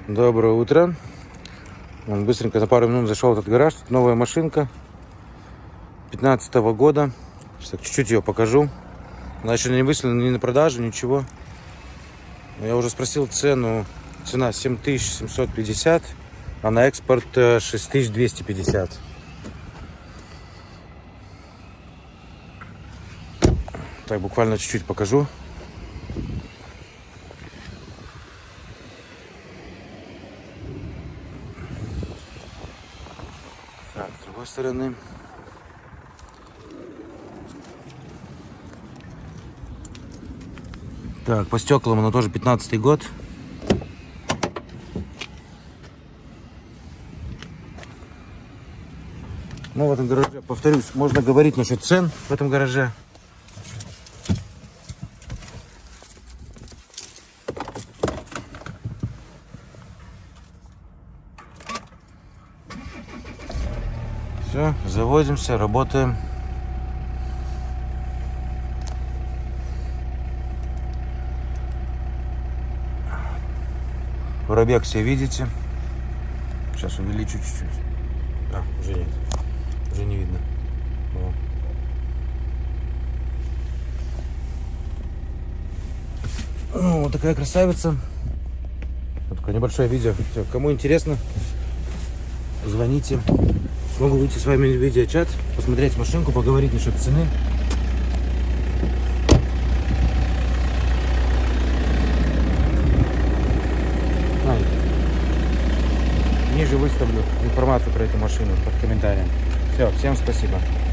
Доброе утро. Он быстренько за пару минут зашел в этот гараж. Тут новая машинка 15-го года. Сейчас так чуть-чуть ее покажу. Она еще не выставлена ни на продажу, ничего. Но я уже спросил цену. Цена 7750, а на экспорт 6250. Так, буквально чуть-чуть покажу. Так, с другой стороны. Так, по стеклам она тоже 15-й год. Ну, в этом гараже, повторюсь, можно говорить насчет цен в этом гараже. Все, заводимся, работаем. Пробег все видите. Сейчас увеличу чуть-чуть. А, уже нет. Уже не видно. Вот такая красавица. Вот такое небольшое видео. Все, кому интересно, звоните. Смогу выйти с вами в видеочат, посмотреть машинку, поговорить насчет цены. Ниже выставлю информацию про эту машину под комментарием. Все, всем спасибо.